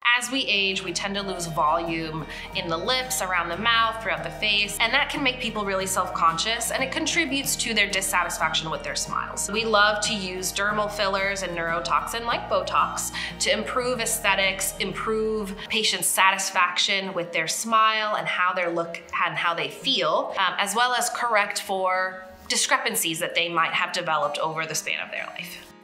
As we age, we tend to lose volume in the lips, around the mouth, throughout the face, and that can make people really self-conscious, and it contributes to their dissatisfaction with their smiles. We love to use dermal fillers and neurotoxin like Botox to improve aesthetics, improve patients' satisfaction with their smile and how they look and how they feel, as well as correct for discrepancies that they might have developed over the span of their life.